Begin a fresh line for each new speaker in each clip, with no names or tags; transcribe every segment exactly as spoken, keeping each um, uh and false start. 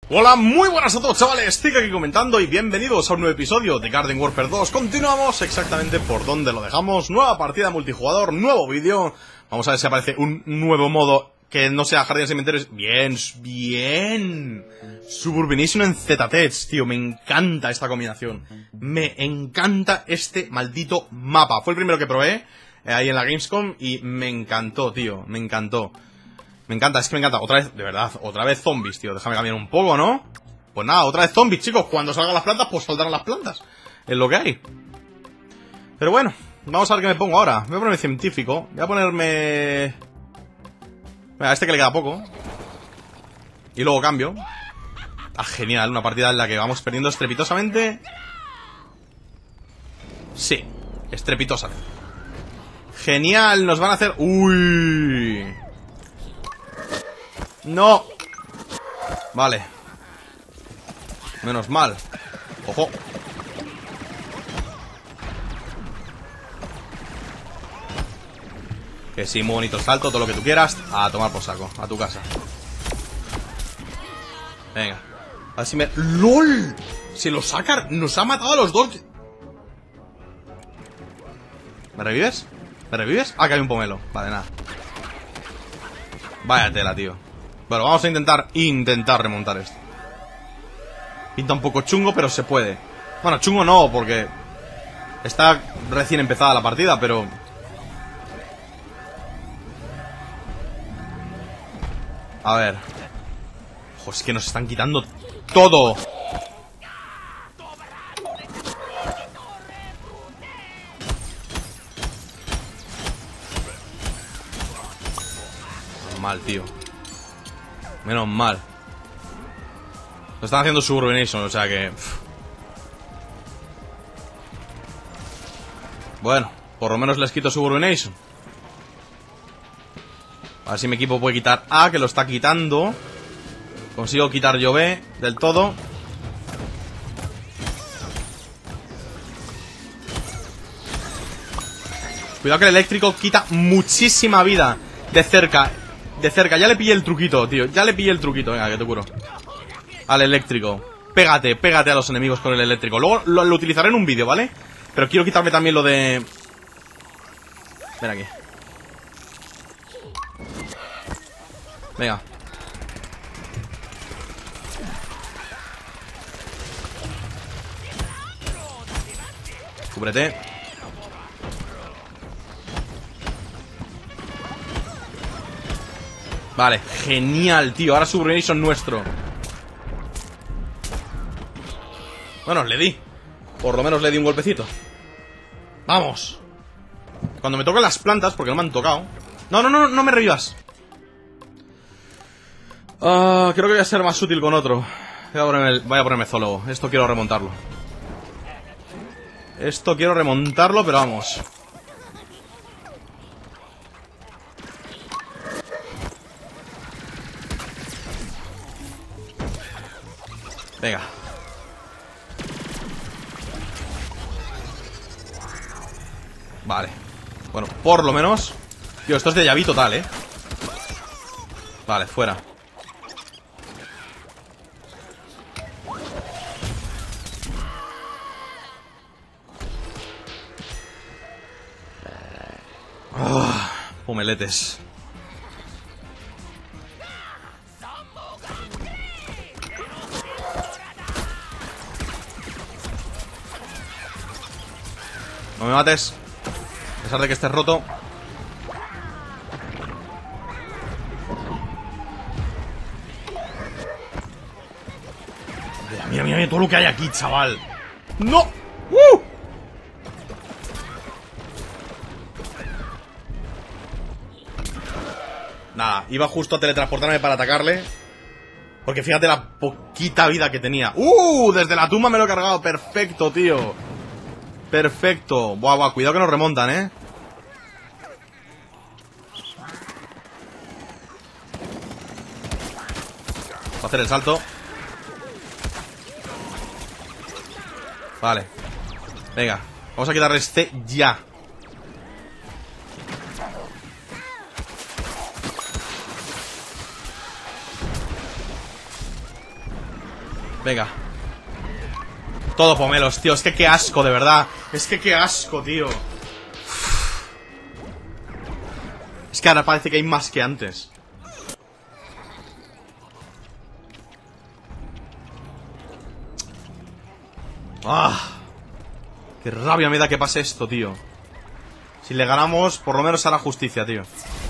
Hola, muy buenas a todos, chavales, estoy aquí comentando y bienvenidos a un nuevo episodio de Garden Warfare dos. Continuamos exactamente por donde lo dejamos. Nueva partida multijugador, nuevo vídeo. Vamos a ver si aparece un nuevo modo que no sea Jardines y Cementerios. Bien, bien. Suburbanation en Z-Tech, tío, me encanta esta combinación. Me encanta este maldito mapa. Fue el primero que probé eh, ahí en la Gamescom y me encantó, tío, me encantó. Me encanta, es que me encanta. Otra vez, de verdad, otra vez zombies, tío. Déjame cambiar un poco, ¿no? Pues nada, otra vez zombies, chicos. Cuando salgan las plantas, pues saldrán las plantas. Es lo que hay. Pero bueno, vamos a ver qué me pongo ahora. Voy a ponerme científico. Voy a ponerme... Mira, a este que le queda poco. Y luego cambio. Ah, genial, una partida en la que vamos perdiendo estrepitosamente. Sí, estrepitosamente. Genial, nos van a hacer... Uy... No. Vale. Menos mal. Ojo. Que sí, muy bonito salto, todo lo que tú quieras. A tomar por saco, a tu casa. Venga. A ver si me... ¡Lol! Se lo saca. Nos ha matado a los dos. ¿Me revives? ¿Me revives? Ah, que hay un pomelo. Vale, nada. Vaya tela, tío. Bueno, vamos a intentar, intentar remontar esto. Pinta un poco chungo, pero se puede. Bueno, chungo no, porque está recién empezada la partida, pero... A ver. Ojo, es que nos están quitando todo. Mal, tío. Menos mal. Lo están haciendo Suburbanation, o sea que... Pff. Bueno, por lo menos les quito Suburbanation. A ver si mi equipo puede quitar A, que lo está quitando. Consigo quitar yo B del todo. Cuidado que el eléctrico quita muchísima vida de cerca. De cerca, ya le pillé el truquito, tío. Ya le pillé el truquito, venga, que te curo. Al eléctrico. Pégate, pégate a los enemigos con el eléctrico. Luego lo, lo utilizaré en un vídeo, ¿vale? Pero quiero quitarme también lo de... Ven aquí. Venga. Cúbrete. Vale, genial, tío. Ahora Suburbanation nuestro. Bueno, le di. Por lo menos le di un golpecito. Vamos. Cuando me toquen las plantas, porque no me han tocado. No, no, no, no me revivas. uh, Creo que voy a ser más útil con otro. Voy a ponerme, voy a ponerme zoólogo. Esto quiero remontarlo. Esto quiero remontarlo, pero vamos. Venga. Vale. Bueno, por lo menos... Tío, esto es de Yaví total, ¿eh? Vale, fuera. Oh, pomeletes. No me mates. A pesar de que estés roto. Mira, mira, mira, mira todo lo que hay aquí, chaval. ¡No! ¡Uh! Nada, iba justo a teletransportarme para atacarle. Porque fíjate la poquita vida que tenía. ¡Uh! Desde la tumba me lo he cargado. Perfecto, tío. Perfecto. Buah, buah, cuidado que nos remontan, ¿eh? Voy a hacer el salto. Vale. Venga, vamos a quitarle este ya. Venga. Todo pomelos, tío. Es que qué asco, de verdad. Es que qué asco, tío. Es que ahora parece que hay más que antes. ¡Ah! Qué rabia me da que pase esto, tío. Si le ganamos, por lo menos hará justicia, tío.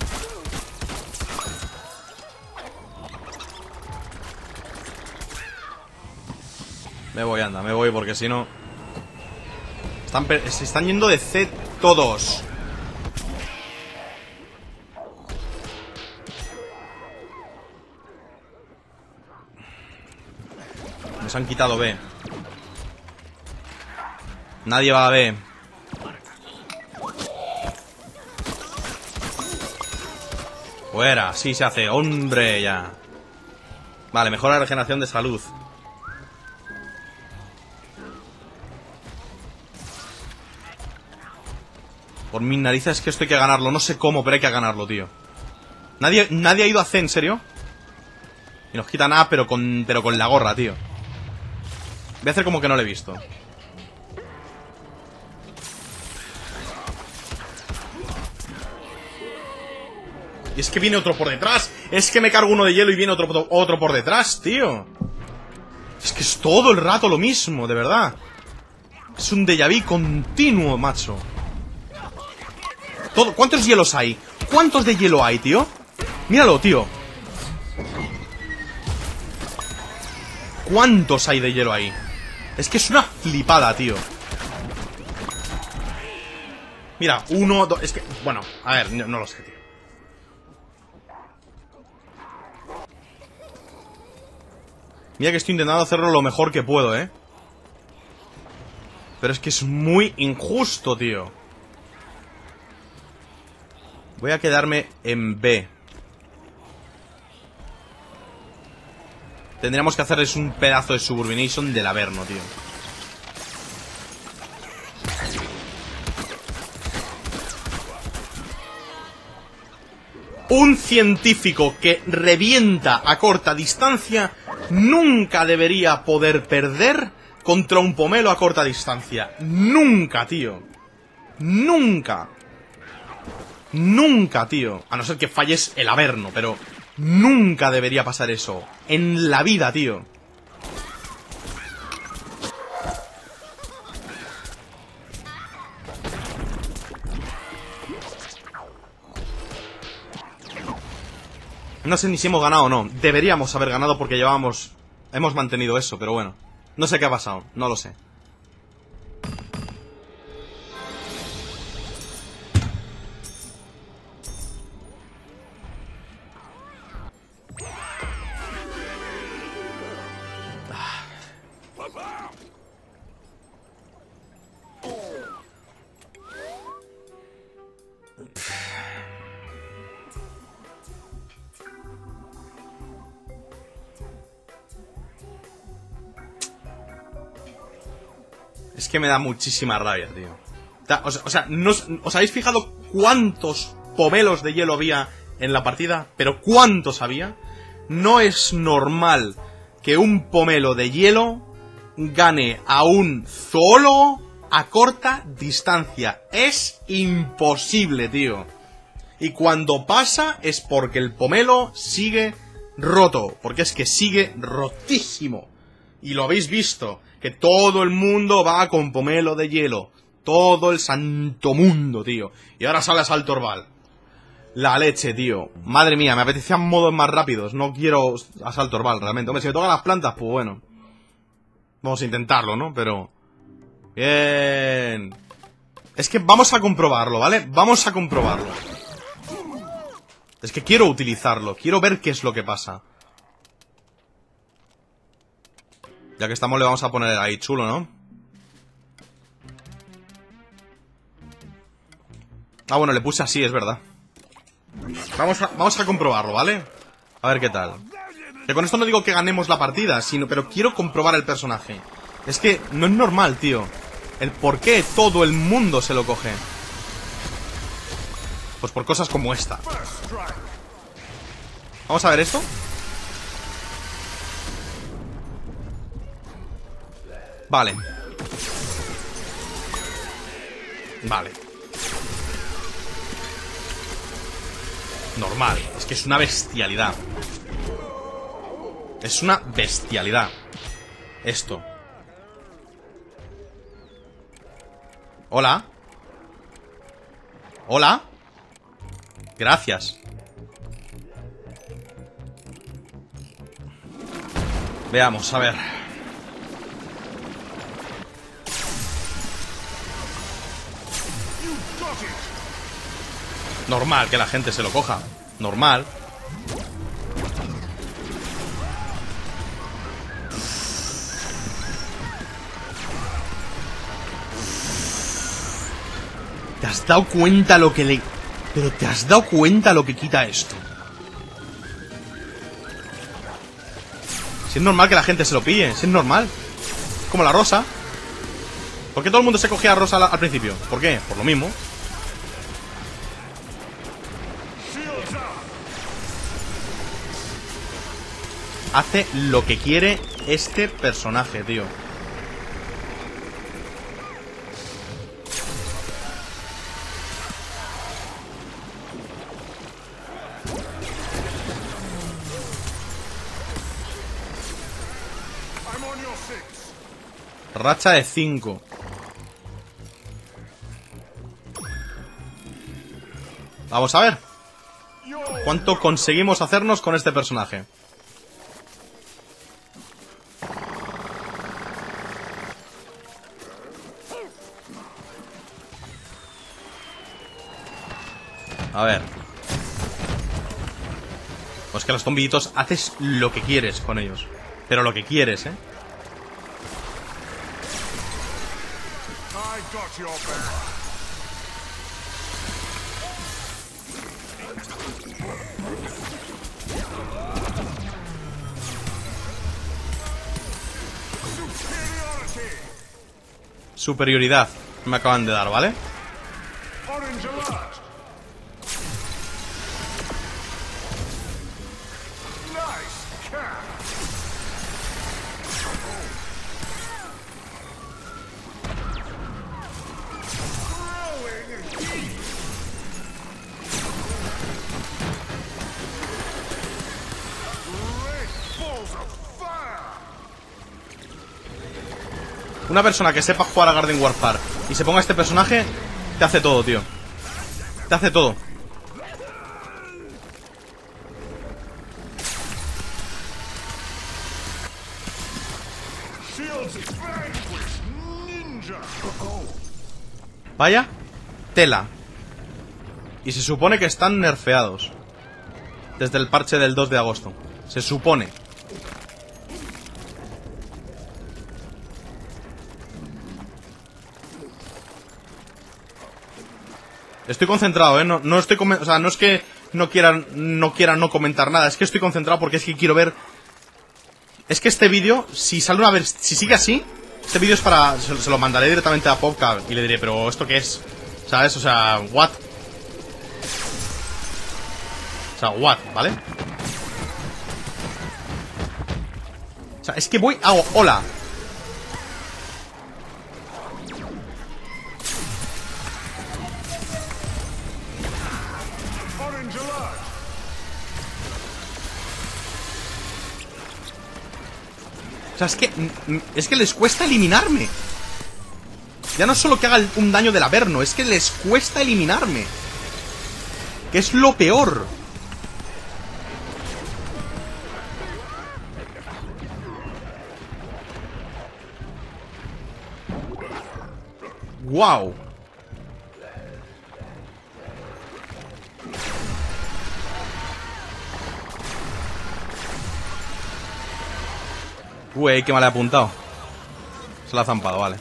Me voy, anda, me voy, porque si no... Están se están yendo de C todos. Nos han quitado B. Nadie va a B. Fuera, sí se hace, hombre, ya. Vale, mejora la regeneración de salud. Por mis narices, es que esto hay que ganarlo. No sé cómo, pero hay que ganarlo, tío. Nadie, nadie ha ido a C, ¿en serio? Y nos quitan A, pero con, pero con la gorra, tío. Voy a hacer como que no lo he visto. Y es que viene otro por detrás. Es que me cargo uno de hielo y viene otro, otro por detrás, tío. Es que es todo el rato lo mismo, de verdad. Es un déjà vu continuo, macho. Todo. ¿Cuántos hielos hay? ¿Cuántos de hielo hay, tío? Míralo, tío. ¿Cuántos hay de hielo ahí? Es que es una flipada, tío. Mira, uno, dos... Es que... Bueno, a ver, no, no lo sé, tío. Mira que estoy intentando hacerlo lo mejor que puedo, ¿eh? Pero es que es muy injusto, tío. Voy a quedarme en B. Tendríamos que hacerles un pedazo de Suburbination del Averno, tío. Un científico que revienta a corta distancia nunca debería poder perder contra un pomelo a corta distancia. Nunca, tío. Nunca. Nunca, tío. A no ser que falles el Averno, pero nunca debería pasar eso. En la vida, tío. No sé ni si hemos ganado o no. Deberíamos haber ganado porque llevábamos... Hemos mantenido eso, pero bueno. No sé qué ha pasado, no lo sé. Es que me da muchísima rabia, tío. O sea, o sea ¿no os, ¿os habéis fijado cuántos pomelos de hielo había en la partida? ¿Pero cuántos había? No es normal que un pomelo de hielo gane a un zoólogo a corta distancia. Es imposible, tío. Y cuando pasa es porque el pomelo sigue roto. Porque es que sigue rotísimo. Y lo habéis visto. Que todo el mundo va con pomelo de hielo. Todo el santo mundo, tío. Y ahora sale Asalto Orval. La leche, tío. Madre mía, me apetecían modos más rápidos. No quiero Asalto Orval, realmente. Hombre, si me tocan las plantas, pues bueno. Vamos a intentarlo, ¿no? Pero... Bien. Es que vamos a comprobarlo, ¿vale? Vamos a comprobarlo. Es que quiero utilizarlo. Quiero ver qué es lo que pasa. Ya que estamos le vamos a poner ahí chulo, ¿no? Ah, bueno, le puse así, es verdad. Vamos a, vamos a comprobarlo, ¿vale? A ver qué tal. Que con esto no digo que ganemos la partida, sino, pero quiero comprobar el personaje. Es que no es normal, tío. El por qué todo el mundo se lo coge. Pues por cosas como esta. Vamos a ver esto. Vale. Vale. Normal. Es que es una bestialidad. Es una bestialidad. Esto. Hola. Hola. Gracias. Veamos, a ver. Normal que la gente se lo coja. Normal. ¿Te has dado cuenta lo que le... Pero te has dado cuenta lo que quita esto? Si es normal que la gente se lo pille. Si es normal. Como la rosa. ¿Por qué todo el mundo se cogía a rosa al principio? ¿Por qué? Por lo mismo. Hace lo que quiere este personaje, tío. Racha de cinco. Vamos a ver cuánto conseguimos hacernos con este personaje. A ver. Pues que los zombiditos haces lo que quieres con ellos. Pero lo que quieres, ¿eh? Superioridad me acaban de dar, ¿vale? Una persona que sepa jugar a Garden Warfare y se ponga este personaje, te hace todo, tío. Te hace todo. Vaya tela. Y se supone que están nerfeados desde el parche del dos de agosto. Se supone. Estoy concentrado, ¿eh? No, no estoy... O sea, no es que no quiera, no quiera no comentar nada. Es que estoy concentrado porque es que quiero ver... Es que este vídeo, si sale una vez... Si sigue así, este vídeo es para... Se, se lo mandaré directamente a Popcap y le diré, pero ¿esto qué es? ¿Sabes? O sea, what? O sea, what, ¿vale? O sea, es que voy... Hago, hola. O sea, es que... Es que les cuesta eliminarme. Ya no es solo que haga un daño del Averno, es que les cuesta eliminarme. Que es lo peor. Wow. Uy, qué mal he apuntado. Se la ha zampado, vale.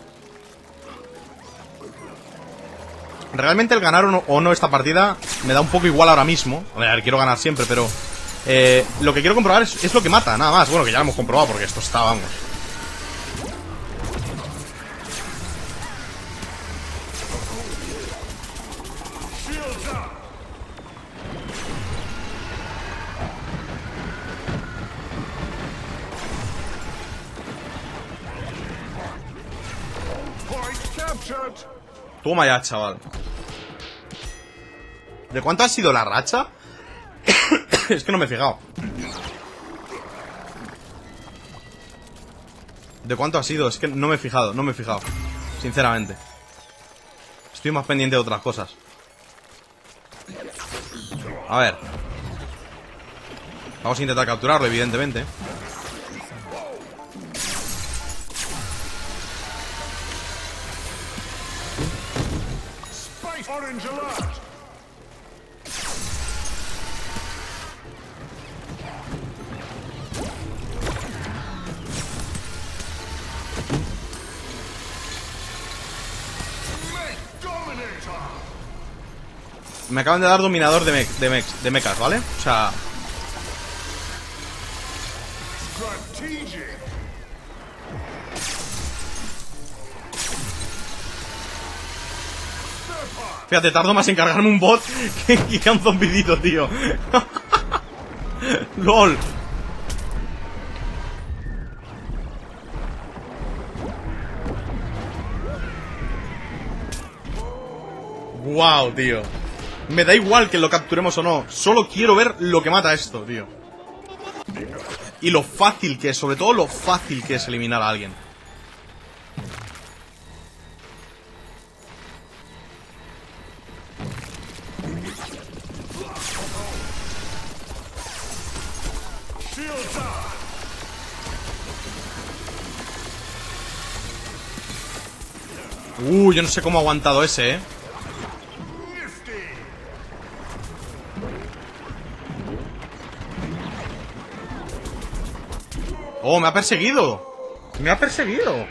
Realmente el ganar o no, o no esta partida me da un poco igual ahora mismo. A ver, quiero ganar siempre, pero eh, lo que quiero comprobar es, es lo que mata, nada más. Bueno, que ya lo hemos comprobado porque esto está, vamos. Toma ya, chaval. ¿De cuánto ha sido la racha? Es que no me he fijado. ¿De cuánto ha sido? Es que no me he fijado, no me he fijado. Sinceramente. Estoy más pendiente de otras cosas. A ver. Vamos a intentar capturarlo, evidentemente. Me acaban de dar dominador de, me de, me de mechas, ¿vale? O sea... Fíjate, tardo más en cargarme un bot que, que un zombidito, tío. LOL. Wow, tío. Me da igual que lo capturemos o no. Solo quiero ver lo que mata esto, tío. Y lo fácil que es, sobre todo lo fácil que es eliminar a alguien. Uh, yo no sé cómo ha aguantado ese, eh. Oh, me ha perseguido. Me ha perseguido.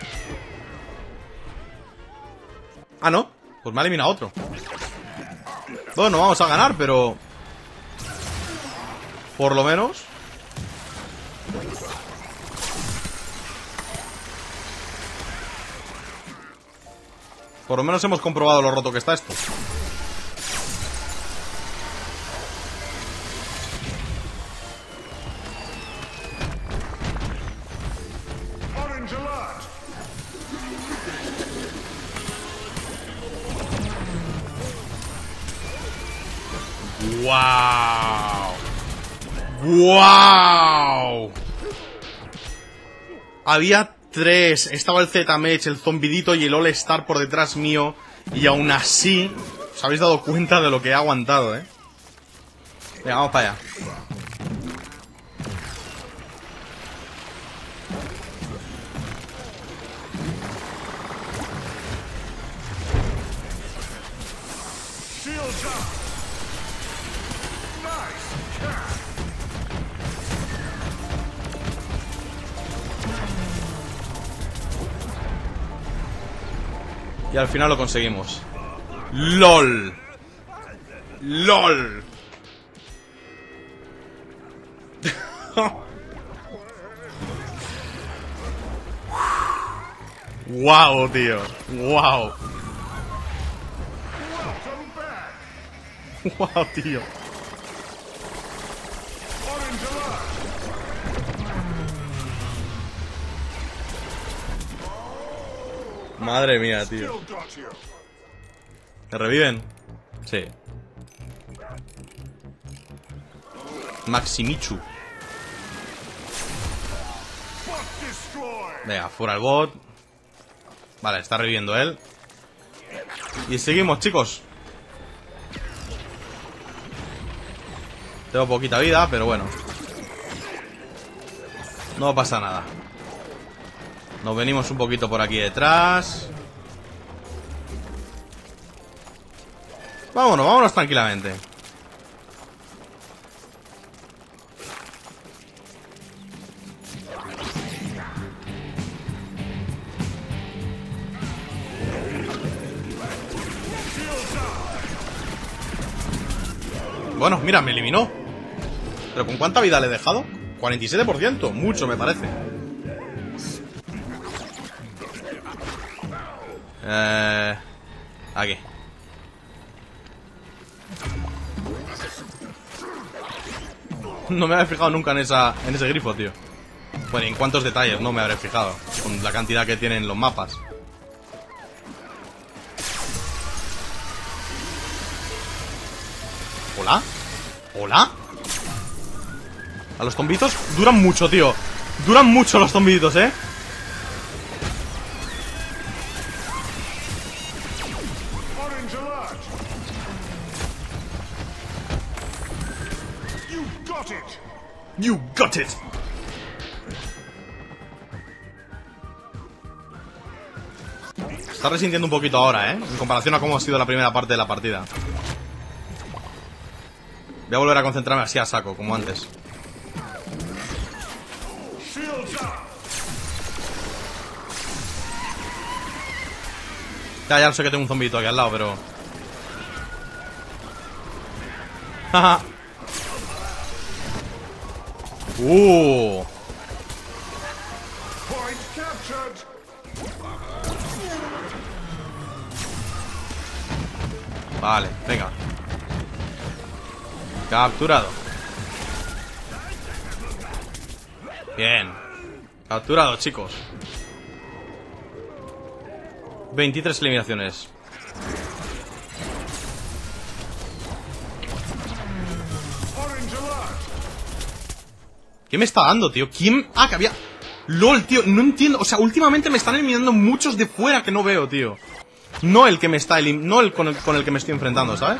Ah, no. Pues me ha eliminado otro. Bueno, vamos a ganar, pero... por lo menos... Por lo menos hemos comprobado lo roto que está esto. ¡Wow! ¡Wow! Había tres. Estaba el Z-Mech, el zombidito y el All-Star por detrás mío. Y aún así, os habéis dado cuenta de lo que he aguantado, ¿eh? Venga, vamos para allá. Y al final lo conseguimos. ¡Lol! ¡Lol! ¡Wow, tío! ¡Wow! ¡Wow, tío! Madre mía, tío. ¿Te reviven? Sí. Maximichu. Venga, fuera el bot. Vale, está reviviendo él. Y seguimos, chicos. Tengo poquita vida, pero bueno. No pasa nada. Nos venimos un poquito por aquí detrás. Vámonos, vámonos tranquilamente. Bueno, mira, me eliminó. ¿Pero con cuánta vida le he dejado? cuarenta y siete por ciento, mucho me parece. Eh, aquí. No me había fijado nunca en esa en ese grifo, tío. Bueno, ¿y en cuántos detalles no me habré fijado? Con la cantidad que tienen los mapas. ¿Hola? ¿Hola? A los zombitos duran mucho, tío. Duran mucho los zombitos, ¿eh? You got it. Está resintiendo un poquito ahora, ¿eh? En comparación a cómo ha sido la primera parte de la partida. Voy a volver a concentrarme así a saco, como antes. Ya, ya sé que tengo un zombito aquí al lado, pero... Jaja. Uh. Vale, venga. Capturado. Bien. Capturado, chicos. veintitrés eliminaciones. ¿Qué me está dando, tío? ¿Quién? Ah, que había... LOL, tío, no entiendo. O sea, últimamente me están eliminando muchos de fuera que no veo, tío. No el que me está elim... No el con, el con el que me estoy enfrentando, ¿sabes?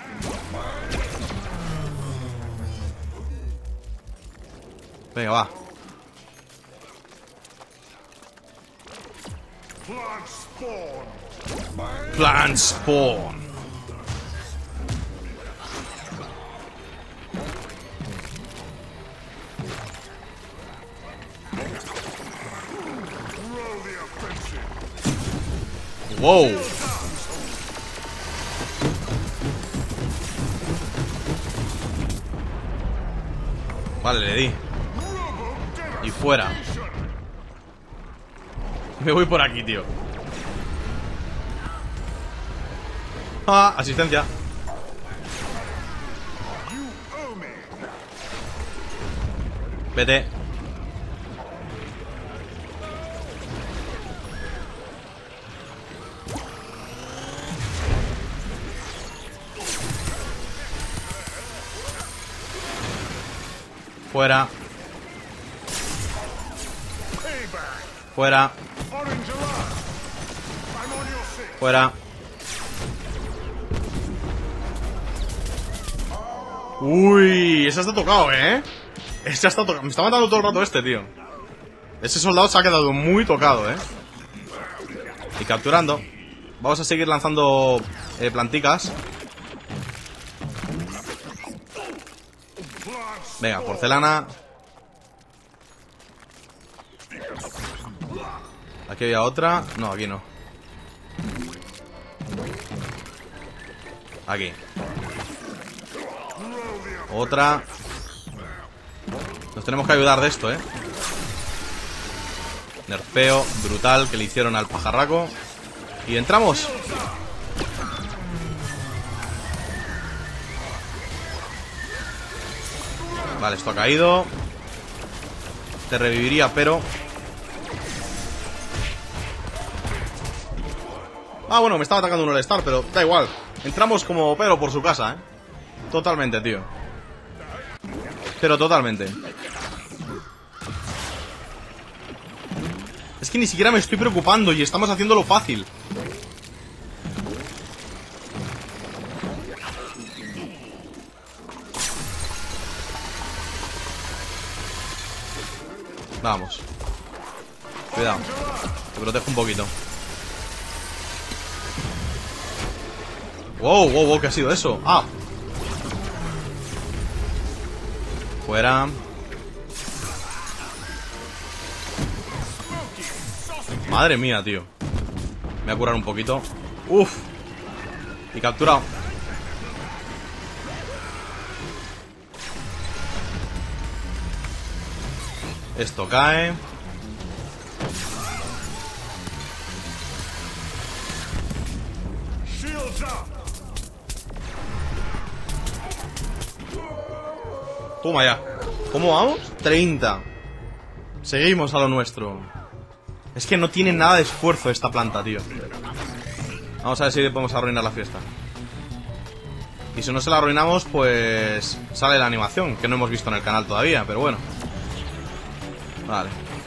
Venga, va. Plant spawn. Wow. Vale, le di. Y fuera. Me voy por aquí, tío. Ah, asistencia. Vete. Fuera. Fuera. Fuera. Uy, ese está tocado, ¿eh? Ese está tocado. Me está matando todo el rato este, tío. Ese soldado se ha quedado muy tocado, ¿eh? Y capturando. Vamos a seguir lanzando eh, planticas. Venga, porcelana. Aquí había otra. No, aquí no. Aquí. Otra. Nos tenemos que ayudar de esto, eh. Nerfeo brutal que le hicieron al pajarraco. Y entramos. Vale, esto ha caído. Te reviviría, pero... Ah, bueno, me estaba atacando un All-Star, pero da igual. Entramos como Pedro por su casa, eh. Totalmente, tío. Pero totalmente. Es que ni siquiera me estoy preocupando y estamos haciéndolo fácil. Vamos. Cuidado. Te protejo un poquito. Wow, wow, wow, ¿qué ha sido eso? Ah. Fuera. Madre mía, tío. Me voy a curar un poquito. Uf. Y capturado. Esto cae. Toma ya. ¿Cómo vamos? treinta. Seguimos a lo nuestro. Es que no tiene nada de esfuerzo esta planta, tío. Vamos a ver si podemos arruinar la fiesta. Y si no se la arruinamos, pues sale la animación, que no hemos visto en el canal todavía, pero bueno. Vale.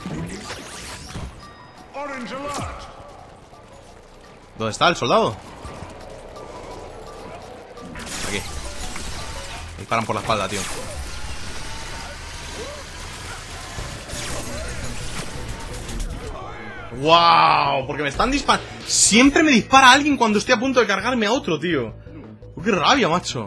¿Dónde está el soldado? Aquí. Disparan por la espalda, tío. ¡Wow! Porque me están disparando. Siempre me dispara alguien cuando estoy a punto de cargarme a otro, tío. Uy, ¡qué rabia, macho!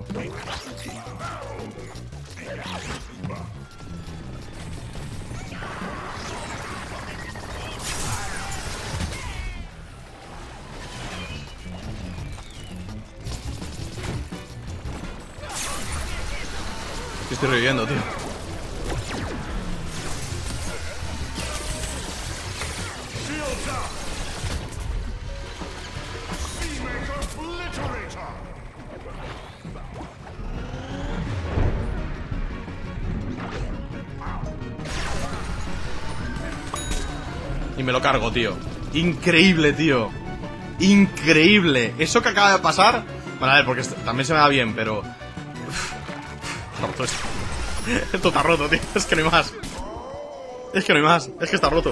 Estoy reviviendo, tío. Y me lo cargo, tío. Increíble, tío. Increíble. Eso que acaba de pasar. Bueno, a ver, porque también se me da bien, pero... Está roto esto. Esto está roto, tío. Es que no hay más. Es que no hay más. Es que está roto.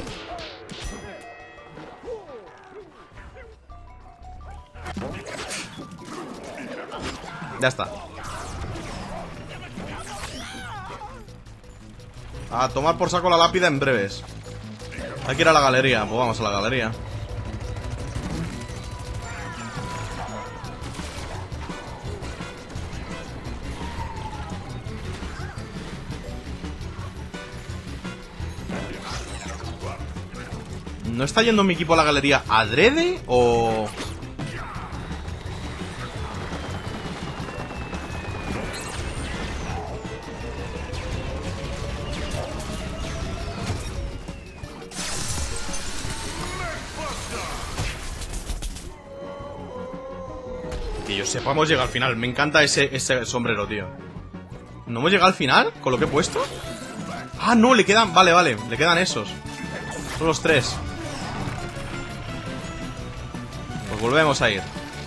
Ya está. A tomar por saco la lápida en breves. Hay que ir a la galería. Pues vamos a la galería. ¿No está yendo mi equipo a la galería adrede o...? Que yo sepa, hemos llegado al final. Me encanta ese, ese sombrero, tío. ¿No hemos llegado al final con lo que he puesto? Ah, no, le quedan... Vale, vale, le quedan esos. Son los tres. Pues volvemos a ir.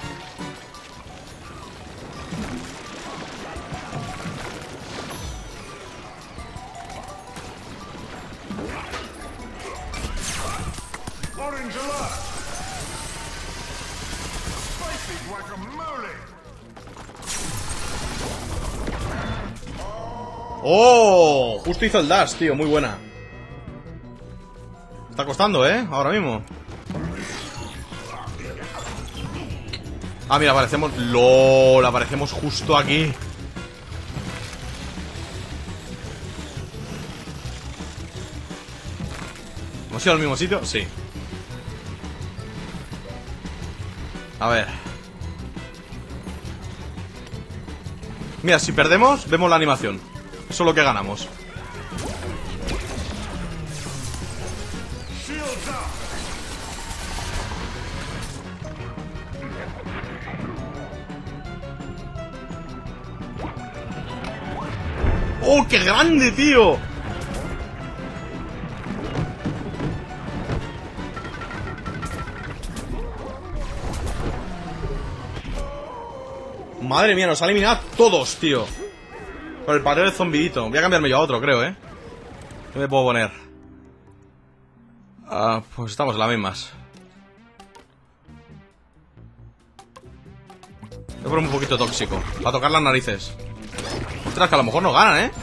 ¡Oh! Justo hizo el dash, tío, muy buena. Está costando, ¿eh? Ahora mismo. Ah, mira, aparecemos... ¡Lol! Aparecemos justo aquí. ¿Hemos ido al mismo sitio? Sí. A ver. Mira, si perdemos, vemos la animación. Eso es lo que ganamos. ¡Oh, qué grande, tío! Madre mía, nos ha eliminado todos, tío. Con el padrón del zombidito. Voy a cambiarme yo a otro, creo, ¿eh? ¿Qué me puedo poner? Ah, pues estamos en las mismas. Voy a poner un poquito tóxico para tocar las narices. Ostras, que a lo mejor no ganan, ¿eh?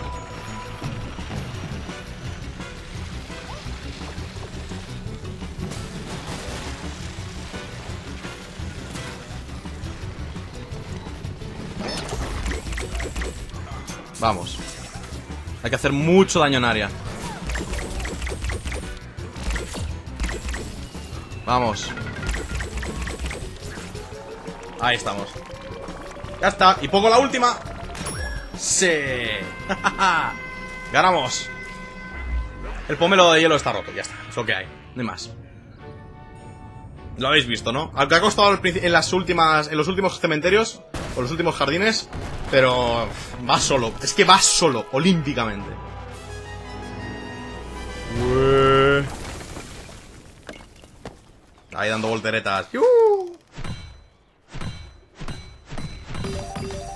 Vamos. Hay que hacer mucho daño en área. Vamos. Ahí estamos. Ya está. Y pongo la última. Sí. Ganamos. El pomelo de hielo está roto. Ya está. Es lo que hay. No hay más. Lo habéis visto, ¿no? Aunque ha costado en las últimas, en los últimos cementerios o los últimos jardines, pero va solo. Es que va solo, olímpicamente. Ué. Ahí dando volteretas. ¡Yuuu!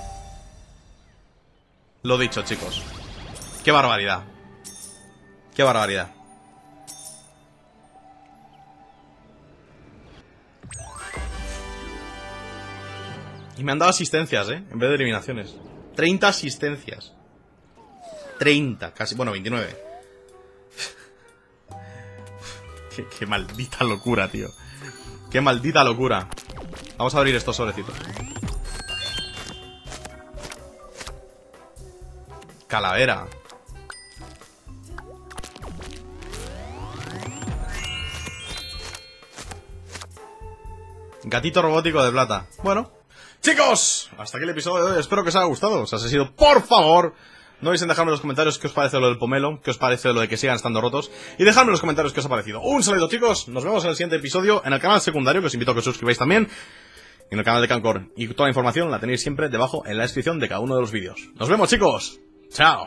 Lo dicho, chicos. Qué barbaridad. Qué barbaridad. Y me han dado asistencias, ¿eh? En vez de eliminaciones. treinta asistencias. treinta, casi. Bueno, veintinueve. qué, qué maldita locura, tío. Qué maldita locura. Vamos a abrir estos sobrecitos. Calavera. Gatito robótico de plata. Bueno, chicos, hasta aquí el episodio de hoy. Espero que os haya gustado. Si os ha sido, por favor, no olvidéis en dejarme en los comentarios qué os parece lo del pomelo, qué os parece lo de que sigan estando rotos, y dejadme en los comentarios qué os ha parecido. Un saludo, chicos. Nos vemos en el siguiente episodio en el canal secundario, que os invito a que os suscribáis también, y en el canal de Cancor. Y toda la información la tenéis siempre debajo en la descripción de cada uno de los vídeos. Nos vemos, chicos. Chao.